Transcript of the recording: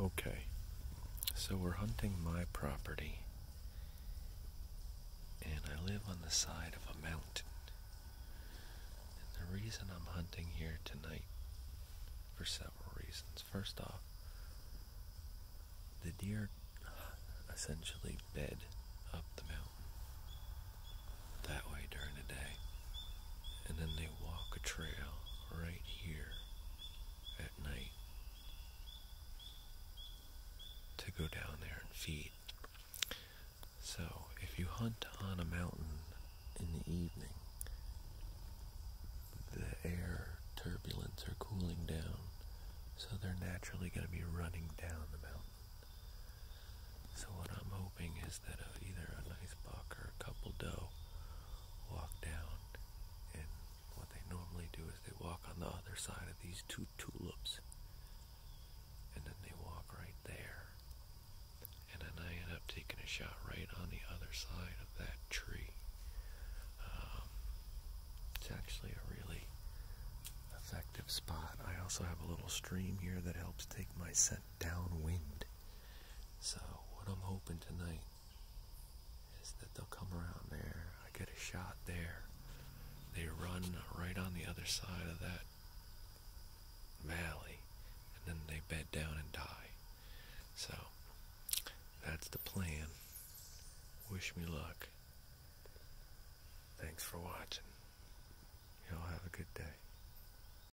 Okay, so we're hunting my property, and I live on the side of a mountain. And the reason I'm hunting here tonight, for several reasons. First off, the deer essentially bed up the mountain that way during the day, and then they walk a trail right here at night to go down there and feed. So if you hunt on a mountain in the evening, the air turbulence are cooling down, so they're naturally going to be running down the mountain. So what I'm hoping is that either a nice buck or a couple doe walk down, and what they normally do is they walk on the other side of these two tulips, and then they walk right there, and then I end up taking a shot right on the other side of that tree. It's actually a really effective spot. I also have a little stream here that helps take my scent downwind. So what I'm hoping tonight is that they'll come around there, I get a shot there, they run right on the other side of that valley, and then they bed down and die. So that's the plan. Wish me luck. Thanks for watching. Y'all have a good day.